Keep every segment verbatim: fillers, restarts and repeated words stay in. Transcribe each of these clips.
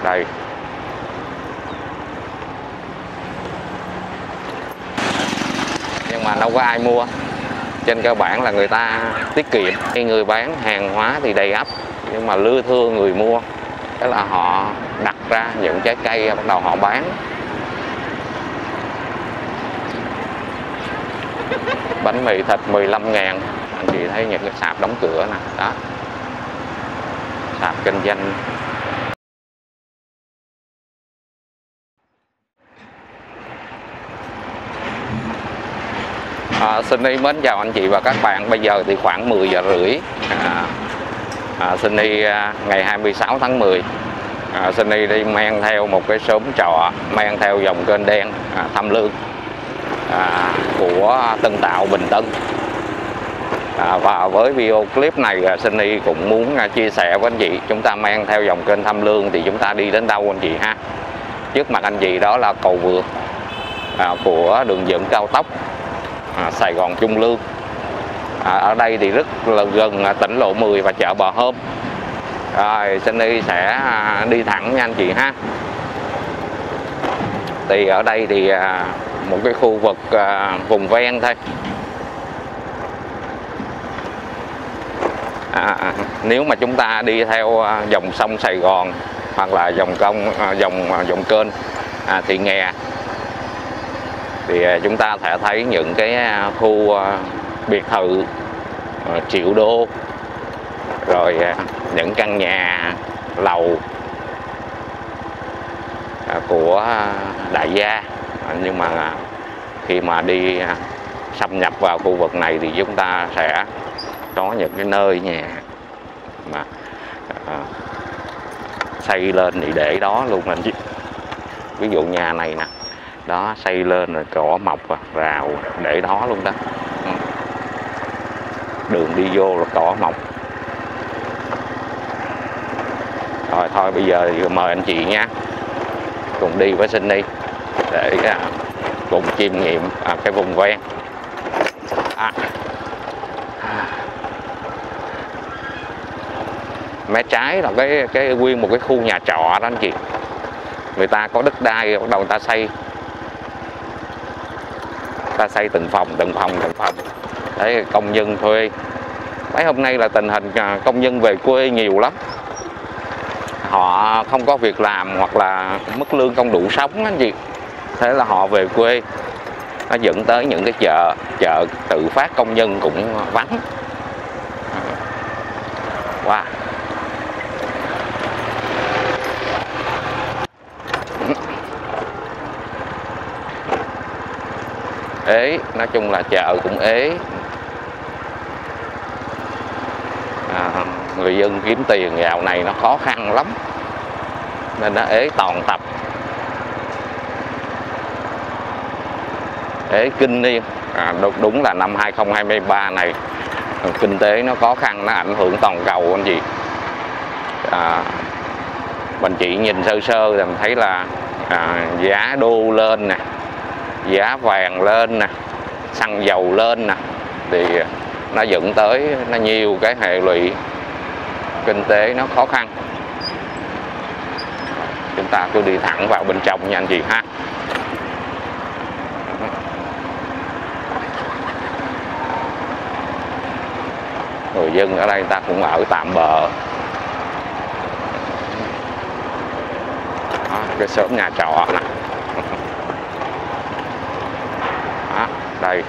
Đây. Nhưng mà đâu có ai mua. Trên cơ bản là người ta tiết kiệm. Khi người bán hàng hóa thì đầy ắp, nhưng mà lưa thưa người mua. Thế là họ đặt ra những trái cây bắt đầu họ bán. Bánh mì thịt mười lăm ngàn. Anh chị thấy những cái sạp đóng cửa nè. Đó. Sạp kinh doanh. À, xin đi mến chào anh chị và các bạn. Bây giờ thì khoảng mười giờ rưỡi. À, à, Sunny à, ngày hai mươi sáu tháng mười. À, Sunny đi mang theo một cái xóm trọ, mang theo dòng kênh đen à, Tham Lương à, của Tân Tạo, Bình Tân. À, và với video clip này Sunny cũng muốn à, chia sẻ với anh chị, chúng ta mang theo dòng kênh Tham Lương thì chúng ta đi đến đâu anh chị ha. Trước mặt anh chị đó là cầu vượt à, của đường dẫn cao tốc à, Sài Gòn Trung Lương. À, ở đây thì rất là gần à, tỉnh lộ mười và chợ Bò Hôm. Rồi Sunny sẽ à, đi thẳng nha anh chị ha. Thì ở đây thì à, một cái khu vực à, vùng ven thôi. À, nếu mà chúng ta đi theo à, dòng sông Sài Gòn hoặc là dòng công à, dòng à, dòng kênh à, Thị Nghè thì à, chúng ta sẽ thấy những cái à, khu à, biệt thự à, triệu đô, rồi à, những căn nhà lầu à, của đại gia. À, nhưng mà khi mà đi à, xâm nhập vào khu vực này thì chúng ta sẽ có những cái nơi nhà mà à, xây lên thì để đó luôn anh chị. Ví dụ nhà này nè, đó xây lên rồi cỏ mọc và rào để đó luôn đó. Đường đi vô là cỏ mọc. Rồi thôi bây giờ thì mời anh chị nha, cùng đi với Sunny để à, cùng chiêm nghiệm à, cái vùng ven. À. Mé trái là cái cái nguyên một cái khu nhà trọ đó anh chị. Người ta có đất đai bắt đầu người ta xây. Ta xây từng phòng từng phòng từng phòng. Đấy, công nhân thuê. Mấy hôm nay là tình hình công nhân về quê nhiều lắm. Họ không có việc làm hoặc là mức lương không đủ sống anh chị. Thế là họ về quê. Nó dẫn tới những cái chợ chợ tự phát công nhân cũng vắng. Wow. Ế, nói chung là chợ cũng ế. À, người dân kiếm tiền dạo này nó khó khăn lắm nên nó ế toàn tập, ế kinh niên. À, đúng là năm hai không hai ba này kinh tế nó khó khăn, nó ảnh hưởng toàn cầu anh chị. À, mình chỉ nhìn sơ sơ thì mình thấy là à, giá đô lên nè, giá vàng lên nè, xăng dầu lên nè, thì nó dẫn tới nó nhiều cái hệ lụy kinh tế nó khó khăn. Chúng ta cứ đi thẳng vào bên trong nha anh chị ha. Người dân ở đây người ta cũng ở tạm bợ. Đó, cái xóm nhà trọ nè. Đó, đây.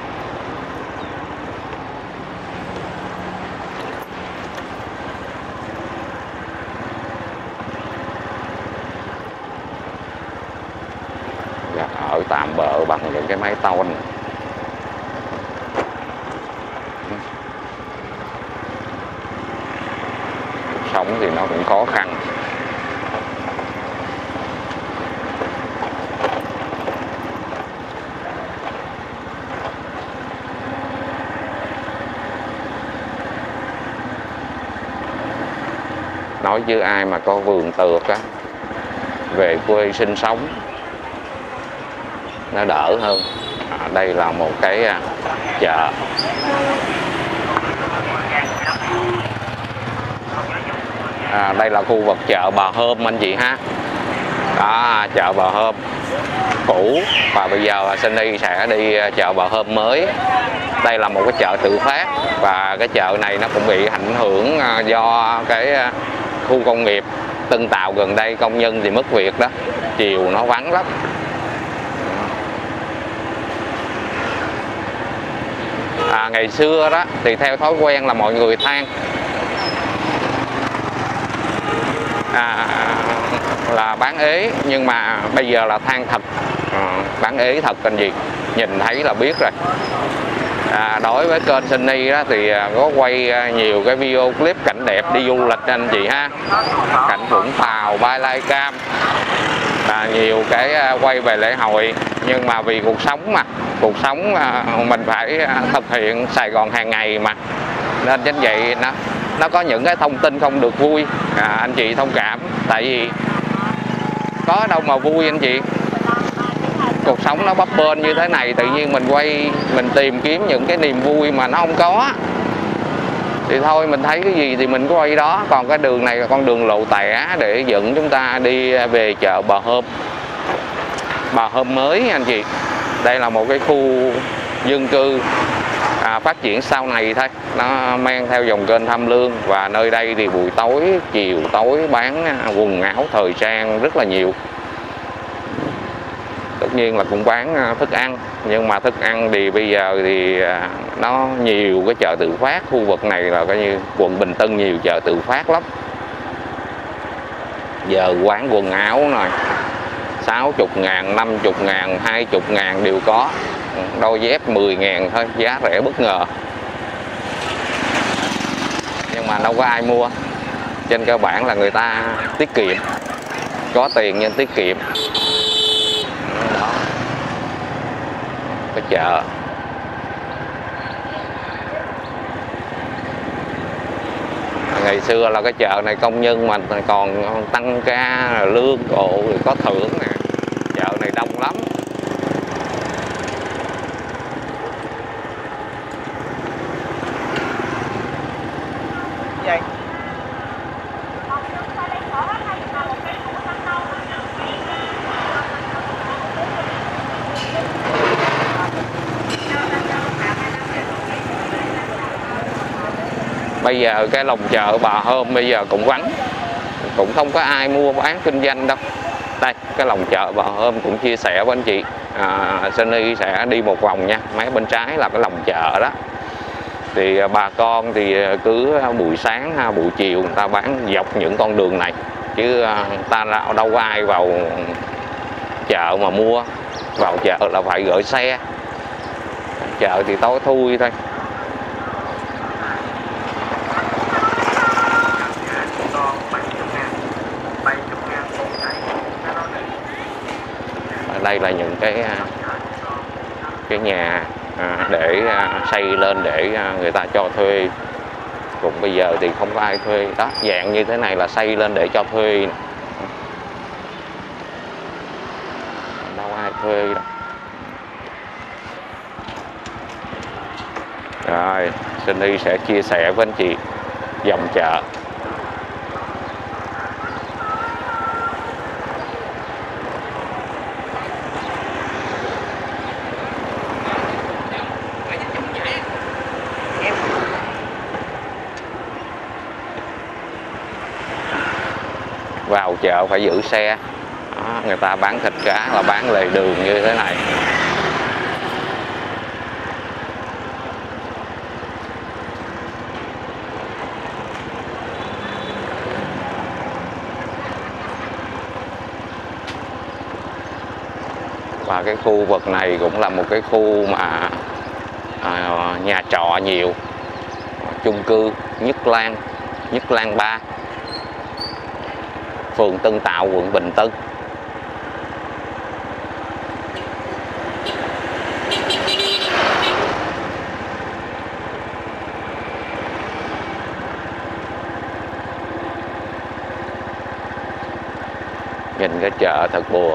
Ở tạm bợ bằng những cái mái tôn. Sống thì nó cũng khó khăn. Nói với ai mà có vườn tược á, về quê sinh sống nó đỡ hơn. À, đây là một cái à, chợ. À, đây là khu vực chợ Bà Hôm anh chị ha. Đó, chợ Bà Hôm cũ và bây giờ Sunny sẽ đi chợ Bà Hôm mới. Đây là một cái chợ tự phát và cái chợ này nó cũng bị ảnh hưởng do cái khu công nghiệp Tân Tạo gần đây, công nhân thì mất việc đó, chiều nó vắng lắm. À, ngày xưa đó thì theo thói quen là mọi người than à, là bán ế, nhưng mà bây giờ là than thật, à, bán ế thật anh gì nhìn thấy là biết rồi. À, đối với kênh Sunny đó thì có quay nhiều cái video clip cảnh đẹp đi du lịch anh chị ha, cảnh Vũng Tàu, Ba Lai Cam, à, nhiều cái quay về lễ hội, nhưng mà vì cuộc sống mà cuộc sống mình phải thực hiện Sài Gòn hàng ngày mà, nên chính vậy nó nó có những cái thông tin không được vui, à, anh chị thông cảm, tại vì có đâu mà vui anh chị. Cuộc sống nó bấp bênh như thế này, tự nhiên mình quay mình tìm kiếm những cái niềm vui mà nó không có thì thôi mình thấy cái gì thì mình quay đó. Còn cái đường này là con đường lộ tẻ để dẫn chúng ta đi về chợ Bà Hôm, Bà Hôm mới anh chị. Đây là một cái khu dân cư à, phát triển sau này thôi, nó men theo dòng kênh Tham Lương, và nơi đây thì buổi tối chiều tối bán quần áo thời trang rất là nhiều. Tất nhiên là cũng bán thức ăn, nhưng mà thức ăn thì bây giờ thì nó nhiều cái chợ tự phát. Khu vực này là coi như quận Bình Tân nhiều chợ tự phát lắm. Giờ quán quần áo này sáu mươi ngàn, năm mươi ngàn, hai mươi ngàn đều có. Đôi dép mười ngàn thôi, giá rẻ bất ngờ. Nhưng mà đâu có ai mua. Trên cơ bản là người ta tiết kiệm, có tiền nhưng tiết kiệm. Đó. Cái chợ ngày xưa là cái chợ này công nhân mà còn tăng ca lương ồ có thưởng nè, chợ này đông lắm. Vậy bây giờ cái lòng chợ Bà Hôm bây giờ cũng vắng, cũng không có ai mua bán kinh doanh đâu. Đây cái lòng chợ Bà Hôm cũng chia sẻ với anh chị, à, Sunny sẽ đi một vòng nha. Mấy bên trái là cái lòng chợ đó, thì bà con thì cứ buổi sáng buổi chiều người ta bán dọc những con đường này, chứ ta đâu có ai vào chợ mà mua. Vào chợ là phải gửi xe, chợ thì tối thui thôi. Đây là những cái cái nhà để xây lên để người ta cho thuê. Cũng bây giờ thì không có ai thuê đó, dạng như thế này là xây lên để cho thuê, đâu ai thuê đâu. Rồi Sunny sẽ chia sẻ với anh chị dòng chợ. Vào chợ phải giữ xe đó, người ta bán thịt cá là bán lề đường như thế này. Và cái khu vực này cũng là một cái khu mà à, nhà trọ nhiều, chung cư Nhất Lan, Nhất Lan ba, phường Tân Tạo, quận Bình Tân. Nhìn cái chợ thật buồn.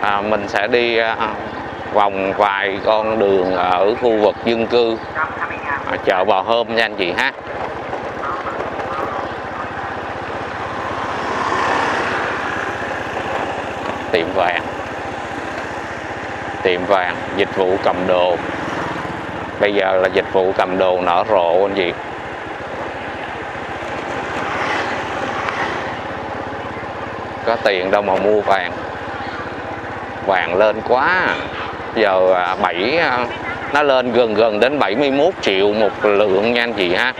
à, mình sẽ đi à, vòng vài con đường ở khu vực dân cư, à, chợ Bò Hôm nha anh chị ha. Tiệm vàng, tiệm vàng, dịch vụ cầm đồ. Bây giờ là dịch vụ cầm đồ nở rộ anh chị. Có tiền đâu mà mua vàng, vàng lên quá. Giờ bảy nó lên gần gần đến bảy mươi mốt triệu một lượng nha anh chị ha.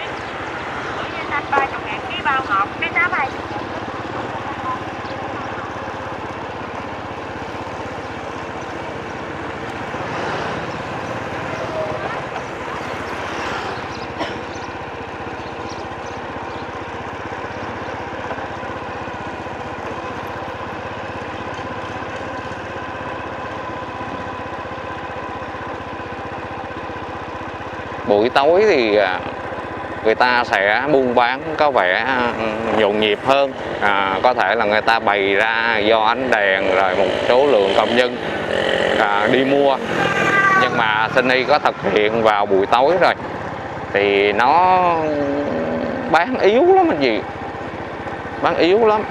Buổi tối thì người ta sẽ buôn bán có vẻ nhộn nhịp hơn, à, có thể là người ta bày ra do ánh đèn rồi một số lượng công nhân à, đi mua. Nhưng mà Sunny có thực hiện vào buổi tối rồi thì nó bán yếu lắm anh chị, bán yếu lắm.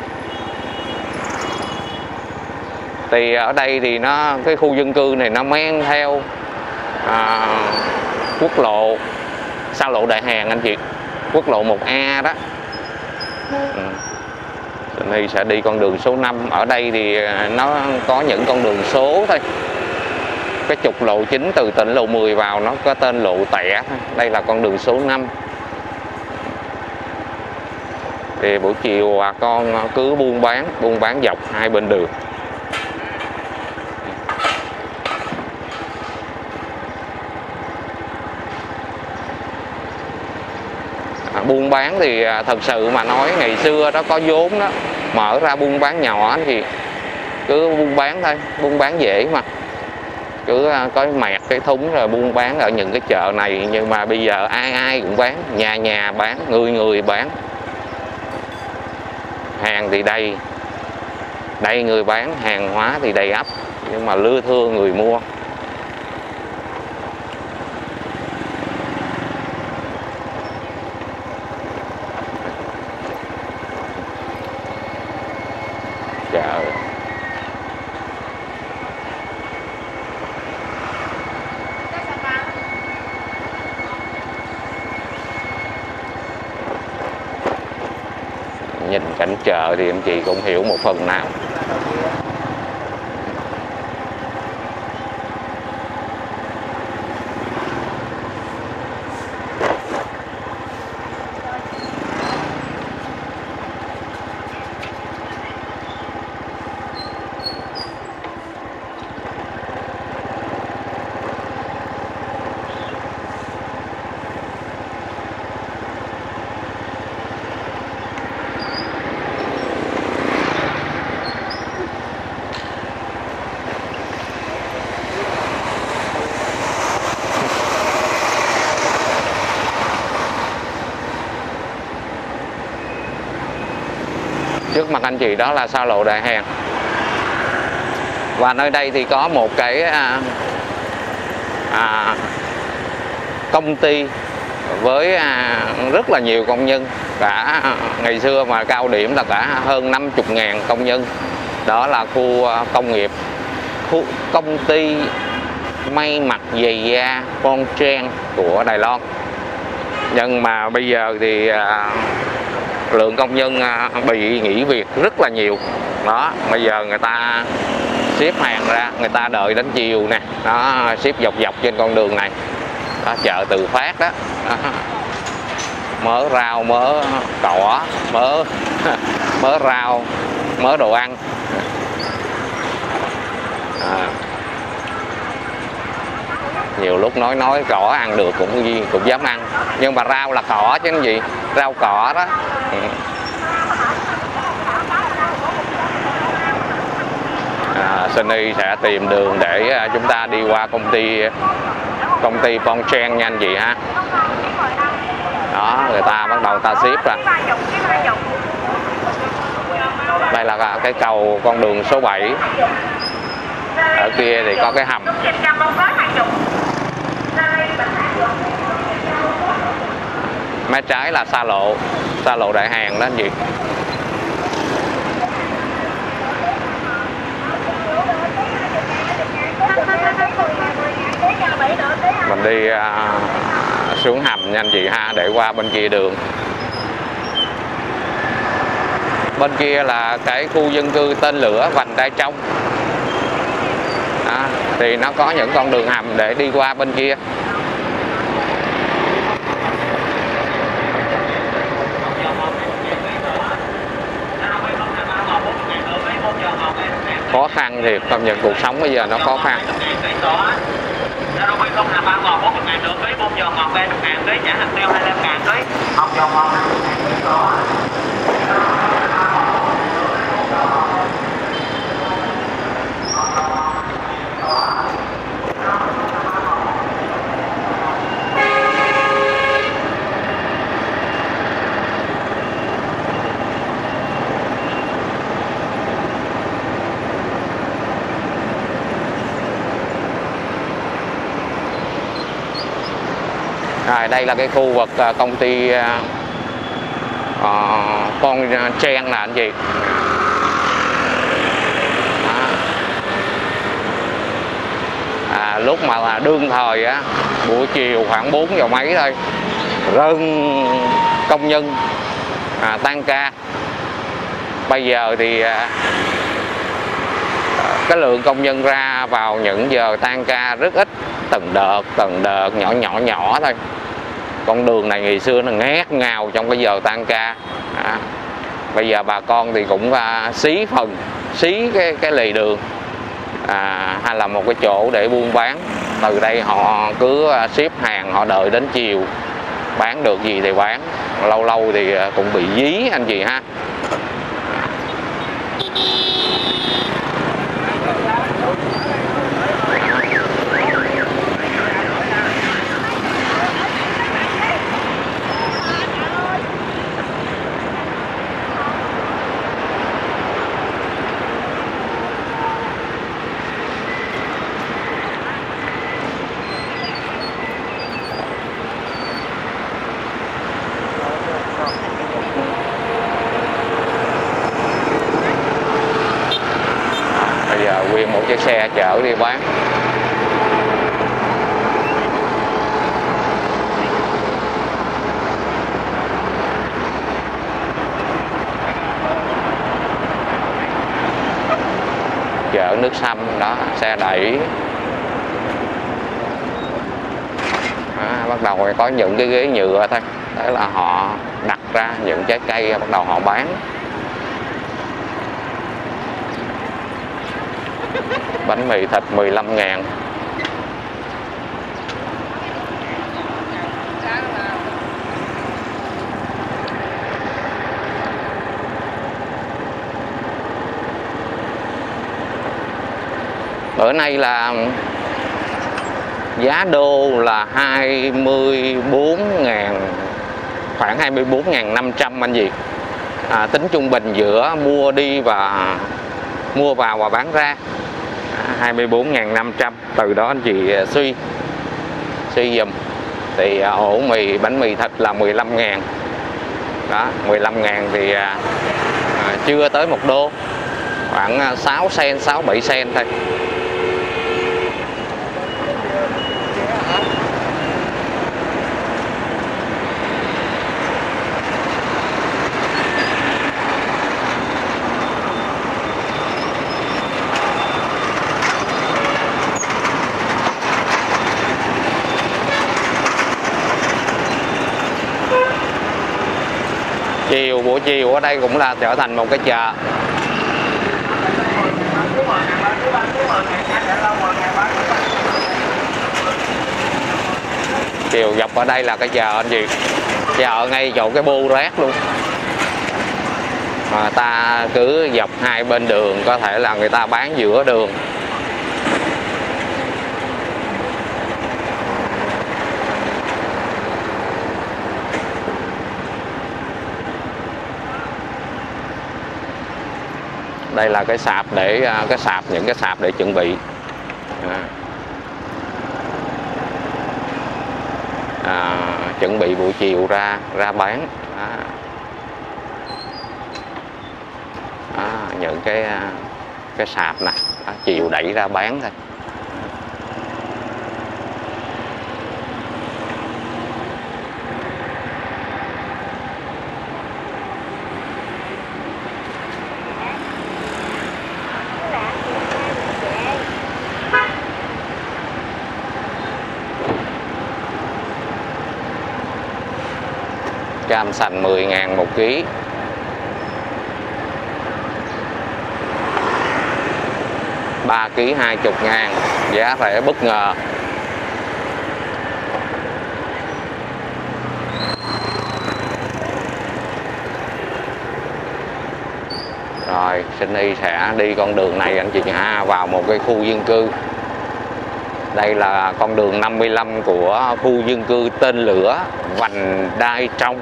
Thì ở đây thì nó cái khu dân cư này nó men theo à, quốc lộ, xa lộ Đại Hàn anh chị, quốc lộ một A đó. Ừ. Sunny sẽ đi con đường số năm. Ở đây thì nó có những con đường số thôi. Cái trục lộ chính từ tỉnh lộ mười vào nó có tên lộ Tẻ. Đây là con đường số năm. Thì buổi chiều bà con cứ buôn bán, buôn bán dọc hai bên đường. Buôn bán thì thật sự mà nói ngày xưa đó có vốn đó mở ra buôn bán nhỏ thì cứ buôn bán thôi, buôn bán dễ mà, cứ có mẹt cái thúng rồi buôn bán ở những cái chợ này. Nhưng mà bây giờ ai ai cũng bán, nhà nhà bán, người người bán, hàng thì đầy đầy người bán, hàng hóa thì đầy ắp, nhưng mà lưa thưa người mua. Chợ nhìn cảnh chợ thì em chị cũng hiểu một phần nào. Trước mặt anh chị đó là xa lộ Đại Hàn. Và nơi đây thì có một cái à, à, công ty với à, rất là nhiều công nhân. Cả ngày xưa mà cao điểm là cả hơn năm mươi ngàn công nhân. Đó là khu công nghiệp, khu công ty may mặc giày da Bon Trang của Đài Loan. Nhưng mà bây giờ thì à, lượng công nhân bị nghỉ việc rất là nhiều. Đó, bây giờ người ta ship hàng ra, người ta đợi đến chiều nè, nó ship dọc dọc trên con đường này. Đó, chợ Tự Phát đó. Đó. Mớ rau, mớ cỏ, mớ mớ rau, mớ đồ ăn. À. Nhiều lúc nói nói cỏ ăn được cũng cũng dám ăn, nhưng mà rau là cỏ chứ cái gì, rau cỏ đó. Ừ. À, Sunny sẽ tìm đường để chúng ta đi qua công ty công ty Bon Trang nha anh chị ha. Đó, người ta bắt đầu ta ship ra. Đây là cái cầu con đường số bảy. Ở kia thì có cái hầm. Mé trái là xa lộ, xa lộ Đại Hàng đó anh chị. Mình đi uh, xuống hầm nha anh chị ha, để qua bên kia đường. Bên kia là cái khu dân cư tên lửa Vành Đai Trong. Đó, thì nó có những con đường hầm để đi qua bên kia. Khó khăn thì công nhận cuộc sống bây giờ nó khó khăn. Rồi, đây là cái khu vực công ty uh, Con Trang là anh chị. À, lúc mà là đương thời á, buổi chiều khoảng bốn giờ mấy thôi, rơn công nhân à, tan ca. Bây giờ thì à, cái lượng công nhân ra vào những giờ tan ca rất ít, từng đợt từng đợt nhỏ nhỏ nhỏ thôi. Con đường này ngày xưa nó ngát ngào trong cái giờ tan ca. À, bây giờ bà con thì cũng à, xí phần, xí cái cái lề đường, à, hay là một cái chỗ để buôn bán. Từ đây họ cứ ship hàng, họ đợi đến chiều bán được gì thì bán, lâu lâu thì cũng bị dí anh chị ha. Nguyên một chiếc xe chở đi bán. Chở nước sâm đó, xe đẩy. À, bắt đầu có những cái ghế nhựa thôi, đấy là họ đặt ra những trái cây, bắt đầu họ bán. Bánh mì thịt mười lăm ngàn. Bữa nay là giá đô là hai mươi bốn ngàn, khoảng hai mươi bốn nghìn năm trăm anh chị. À, tính trung bình giữa mua đi và mua vào và bán ra hai mươi bốn nghìn năm trăm. Từ đó anh chị suy suy dùm. Thì ổ mì bánh mì thịt là mười lăm ngàn. Đó, mười lăm ngàn thì à, chưa tới một đô, khoảng sáu sen, sáu bảy sen thôi. Chiều, buổi chiều ở đây cũng là trở thành một cái chợ. Chiều dọc ở đây là cái chợ anh chị. Chợ ngay chỗ cái bô rác luôn. Mà ta cứ dọc hai bên đường, có thể là người ta bán giữa đường. Đây là cái sạp để cái sạp những cái sạp để chuẩn bị à, à, chuẩn bị buổi chiều ra ra bán. À, à, những cái cái sạp nè, à, chiều đẩy ra bán thôi. Cam sành mười ngàn một ký. ba ký hai mươi ngàn, giá rẻ bất ngờ. Rồi, Sunny sẽ đi con đường này anh chị ha, vào một cái khu dân cư. Đây là con đường năm mươi lăm của khu dân cư Tên Lửa, Vành Đai Trong.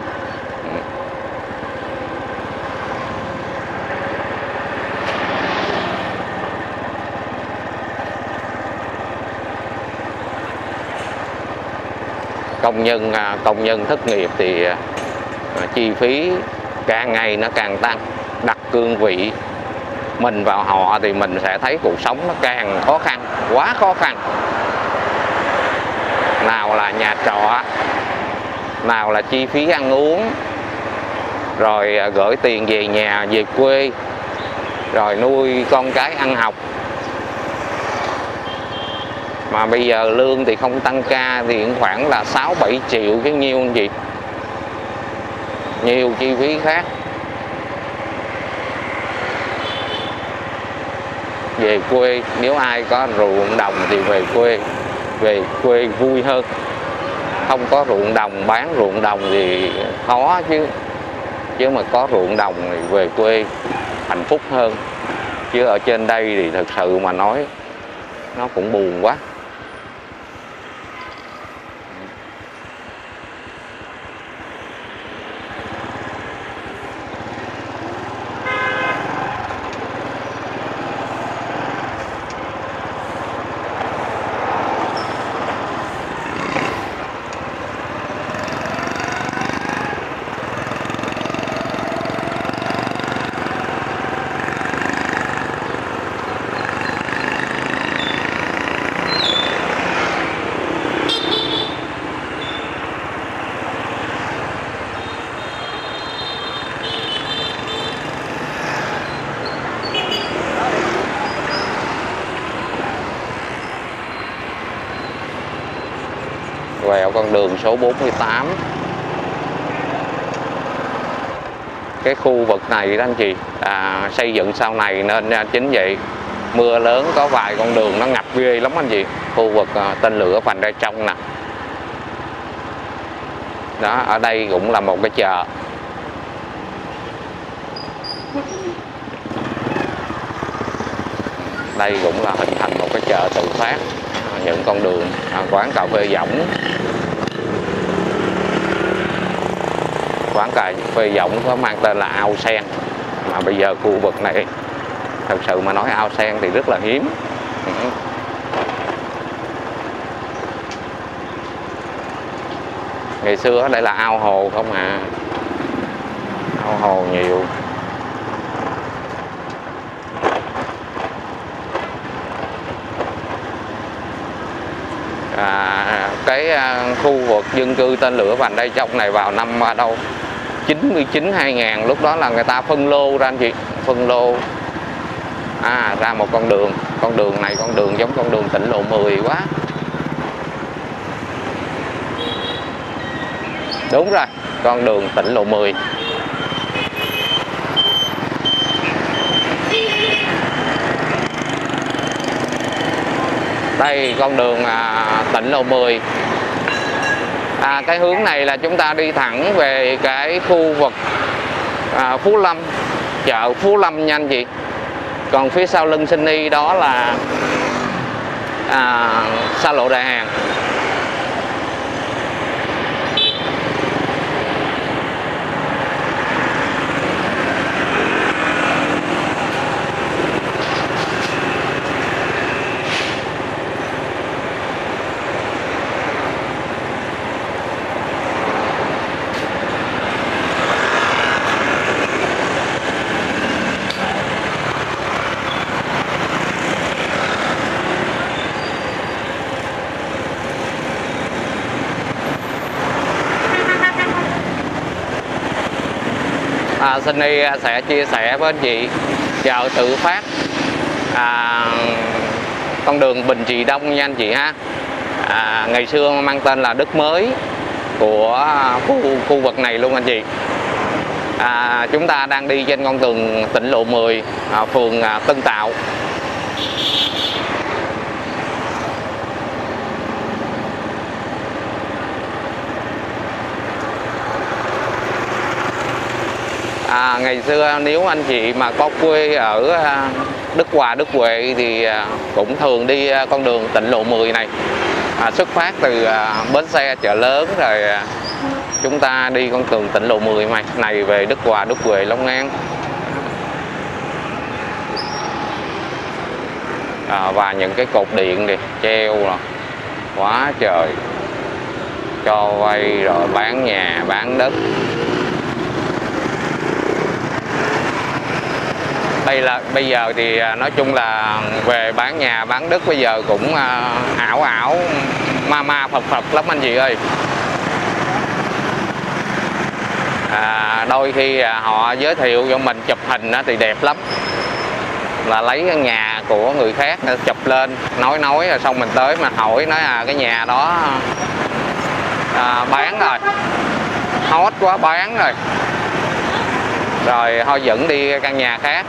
Công nhân công nhân thất nghiệp thì chi phí càng ngày nó càng tăng. Đặt cương vị mình vào họ thì mình sẽ thấy cuộc sống nó càng khó khăn, quá khó khăn. Nào là nhà trọ, nào là chi phí ăn uống, rồi gửi tiền về nhà, về quê, rồi nuôi con cái ăn học. Mà bây giờ lương thì không tăng ca thì khoảng là sáu bảy triệu chứ nhiêu anh chị. Nhiều chi phí khác. Về quê, nếu ai có ruộng đồng thì về quê. Về quê vui hơn. Không có ruộng đồng, bán ruộng đồng thì khó chứ. Chứ mà có ruộng đồng thì về quê hạnh phúc hơn. Chứ ở trên đây thì thực sự mà nói nó cũng buồn quá. Quẹo con đường số bốn mươi tám. Cái khu vực này đó anh chị, à, xây dựng sau này nên chính vậy mưa lớn có vài con đường nó ngập ghê lắm anh chị. Khu vực à, Tên Lửa, Vành Đai Trong nè. Đó, ở đây cũng là một cái chợ. Đây cũng là hình thành một cái chợ tự phát. Những con đường, à, quán cà phê võng. Quán cà phê võng có mang tên là Ao Sen. Mà bây giờ khu vực này thật sự mà nói ao sen thì rất là hiếm. Ngày xưa đây là ao hồ không à. Ao hồ nhiều. À, cái khu vực dân cư Tên Lửa, Vành Đai Trong này vào năm đâu chín mươi chín hai ngàn, lúc đó là người ta phân lô ra anh chị, phân lô à, ra một con đường. Con đường này con đường giống con đường tỉnh lộ mười quá. Đúng rồi, con đường tỉnh lộ mười. Đây con đường à, tỉnh lộ mười. À, cái hướng này là chúng ta đi thẳng về cái khu vực à, Phú Lâm, chợ Phú Lâm nha anh chị. Còn phía sau lưng Sunny đó là à, xa lộ Đại Hàng. à, Sunny sẽ chia sẻ với anh chị chợ tự phát à, con đường Bình Trị Đông nha anh chị ha. À, ngày xưa mang tên là Đức Mới của khu, khu vực này luôn anh chị. À, chúng ta đang đi trên con đường tỉnh lộ mười, à, phường à, Tân Tạo. À, ngày xưa nếu anh chị mà có quê ở Đức Hòa, Đức Huệ thì cũng thường đi con đường tỉnh lộ mười này, à, xuất phát từ bến xe chợ lớn rồi chúng ta đi con đường tỉnh lộ mười này, này về Đức Hòa, Đức Huệ, Long An. À, và những cái cột điện thì treo rồi quá trời, cho vay rồi bán nhà bán đất. Đây là bây giờ thì nói chung là về bán nhà bán đất bây giờ cũng ảo ảo ma ma phật phật lắm anh chị ơi. À, đôi khi họ giới thiệu cho mình chụp hình thì đẹp lắm, là lấy cái nhà của người khác chụp lên nói nói rồi xong mình tới mà hỏi nói à cái nhà đó à, bán rồi, hot quá bán rồi, rồi thôi dẫn đi căn nhà khác.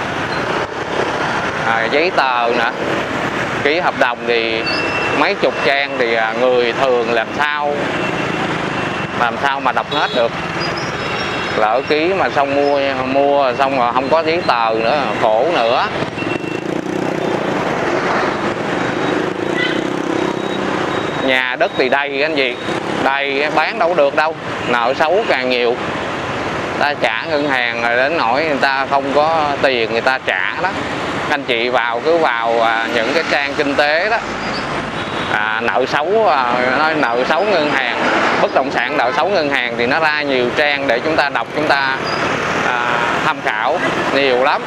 À, giấy tờ nữa, ký hợp đồng thì mấy chục trang thì người thường làm sao làm sao mà đọc hết được. Lỡ ký mà xong mua mua xong rồi không có giấy tờ nữa, khổ nữa. Nhà đất thì đầy anh chị, đầy bán đâu được đâu, nợ xấu càng nhiều. Ta trả ngân hàng rồi đến nỗi người ta không có tiền người ta trả đó. Anh chị vào cứ vào những cái trang kinh tế đó, à, nợ xấu, à, nói nợ xấu ngân hàng, bất động sản nợ xấu ngân hàng thì nó ra nhiều trang để chúng ta đọc, chúng ta à, tham khảo nhiều lắm.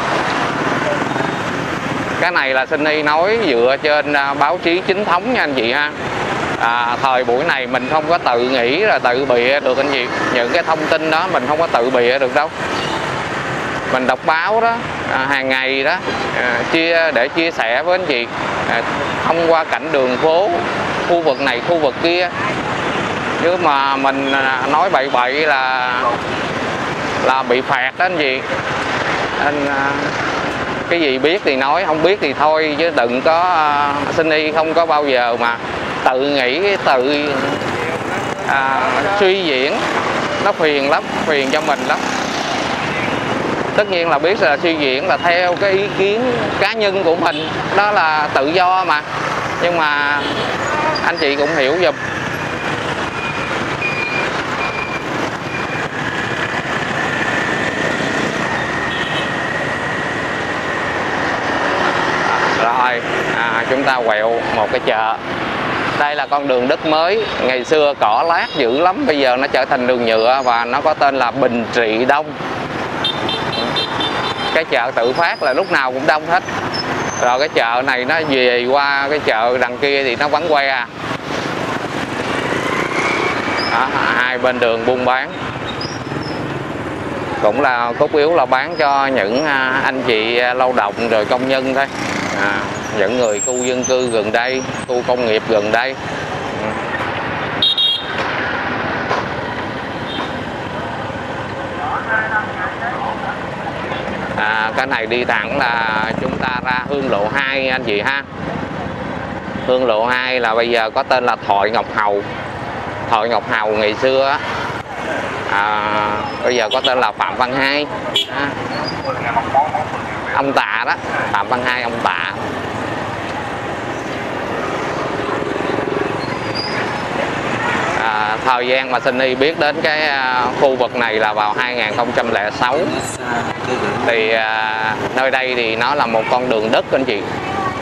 Cái này là Sunny nói dựa trên à, báo chí chính thống nha anh chị ha. À, thời buổi này mình không có tự nghĩ là tự bịa được anh chị, những cái thông tin đó mình không có tự bịa được đâu. Mình đọc báo đó à, hàng ngày đó à, chia để chia sẻ với anh chị à, thông qua cảnh đường phố, khu vực này khu vực kia, chứ mà mình nói bậy bậy là là bị phạt đó anh chị. Anh à, cái gì biết thì nói, không biết thì thôi, chứ đừng có à, Sunny không có bao giờ mà tự nghĩ tự à, suy diễn, nó phiền lắm, phiền cho mình lắm. Tất nhiên là biết là suy diễn là theo cái ý kiến cá nhân của mình, đó là tự do mà, nhưng mà anh chị cũng hiểu giùm. Rồi à, chúng ta quẹo một cái chợ. Đây là con đường đất mới, ngày xưa cỏ lát dữ lắm, bây giờ nó trở thành đường nhựa và nó có tên là Bình Trị Đông. Cái chợ tự phát là lúc nào cũng đông hết. Rồi cái chợ này nó về qua cái chợ đằng kia thì nó vắng que à. Đó, hai bên đường buôn bán, cũng là cốt yếu là bán cho những anh chị lao động rồi công nhân thôi, à, những người khu dân cư gần đây, khu công nghiệp gần đây. À, cái này đi thẳng là chúng ta ra Hương Lộ hai anh chị ha. Hương Lộ hai là bây giờ có tên là Thoại Ngọc Hầu. Thoại Ngọc Hầu ngày xưa à, bây giờ có tên là Phạm Văn Hai à, ông Tạ đó, Phạm Văn Hai ông Tạ. À, thời gian mà Sunny biết đến cái à, khu vực này là vào hai nghìn không trăm lẻ sáu. Thì à, nơi đây thì nó là một con đường đất anh chị,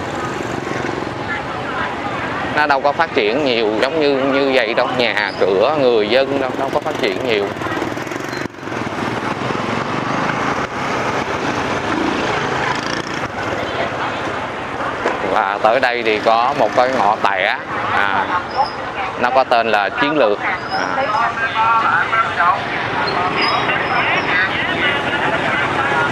nó đâu có phát triển nhiều giống như như vậy đâu, nhà cửa người dân đâu, đâu có phát triển nhiều. Và tới đây thì có một cái ngõ tẻ, à, nó có tên là Chiến Lược. À.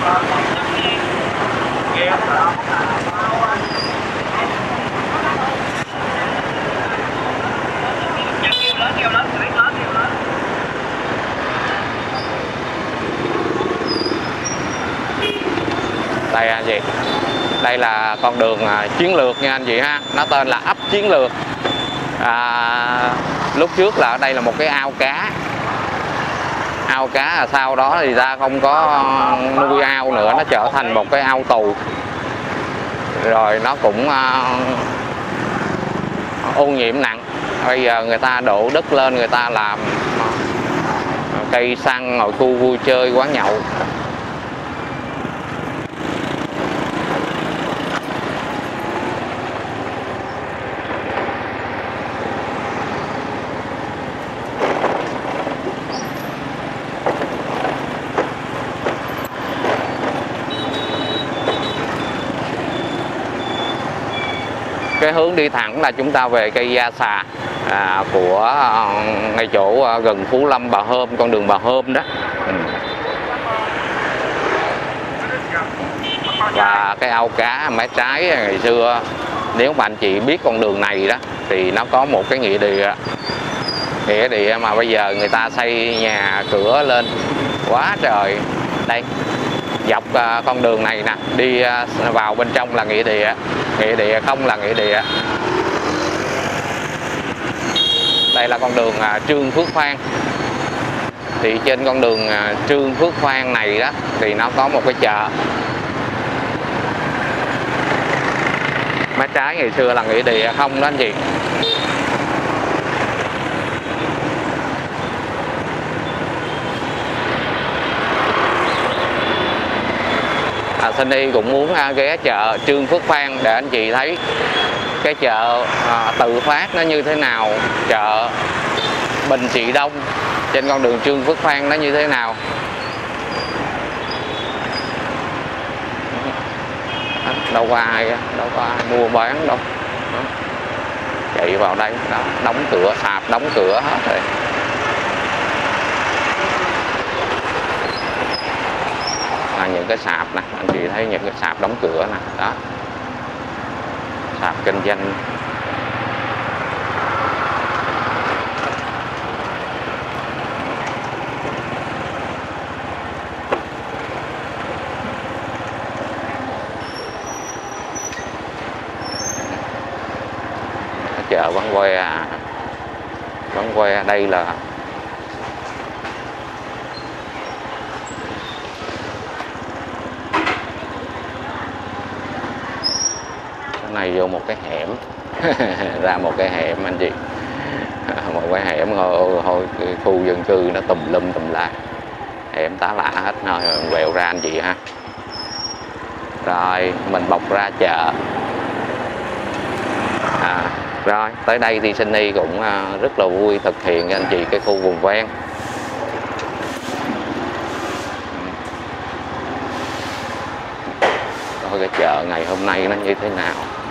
Đây anh chị, đây là con đường à, chiến lược nha anh chị ha, nó tên là ấp chiến lược. À, lúc trước là ở đây là một cái ao cá, ao cá là sau đó thì ra không có nuôi ao nữa, nó trở thành một cái ao tù, rồi nó cũng à, ô nhiễm nặng. Bây giờ người ta đổ đất lên, người ta làm cây xăng, rồi khu vui chơi, quán nhậu. Cái hướng đi thẳng là chúng ta về cây Gia Xà à, của à, ngay chỗ à, gần Phú Lâm Bà Hôm, con đường Bà Hôm đó. Ừ. Và cái ao cá mé trái ngày xưa, nếu mà anh chị biết con đường này đó thì nó có một cái nghĩa địa, nghĩa địa mà bây giờ người ta xây nhà cửa lên quá trời. Đây, dọc uh, con đường này nè, đi uh, vào bên trong là nghĩa địa, nghĩa địa không là nghĩa địa. Đây là con đường uh, Trương Phước Phan. Thì trên con đường uh, Trương Phước Phan này đó thì nó có một cái chợ. Mé trái ngày xưa là nghĩa địa không đó anh chị. À, Sunny cũng muốn à, ghé chợ Trương Phước Phan để anh chị thấy cái chợ à, tự phát nó như thế nào, chợ Bình Trị Đông trên con đường Trương Phước Phan nó như thế nào. Đó, đâu có ai, đâu có ai mua bán đâu. Đó. Chạy vào đây, đó, đóng cửa, sạp đóng cửa hết rồi. Là những cái sạp nè, anh chị thấy những cái sạp đóng cửa nè, đó, sạp kinh doanh. Chợ Bán Que, Bán Que đây là này vô một cái hẻm ra một cái hẻm anh chị, một cái hẻm thôi, thôi khu dân cư nó tùm lum tùm la, hẻm tá lạ hết, rồi mình quẹo ra anh chị ha. Rồi mình bọc ra chợ. À, rồi tới đây thì Sunny cũng rất là vui thực hiện cho anh chị cái khu vùng ven. Coi cái chợ ngày hôm nay nó như thế nào.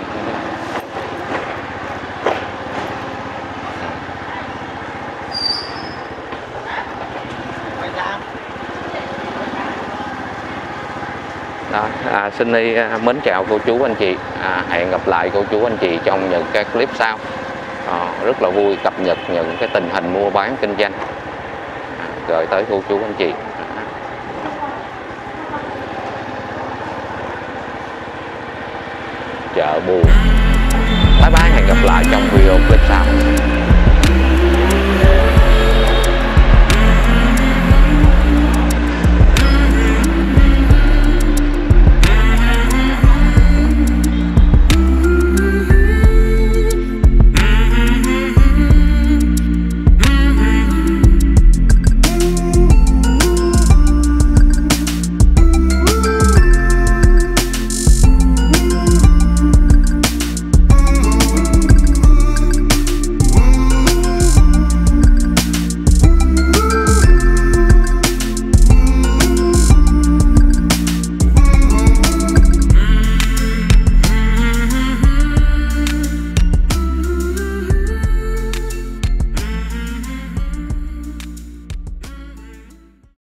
Đó, à, Sunny mến chào cô chú anh chị, à, hẹn gặp lại cô chú anh chị trong những cái clip sau. À, rất là vui cập nhật những cái tình hình mua bán kinh doanh à, gửi tới cô chú anh chị. À. Chợ buồn. Bye bye, hẹn gặp lại trong video clip sau.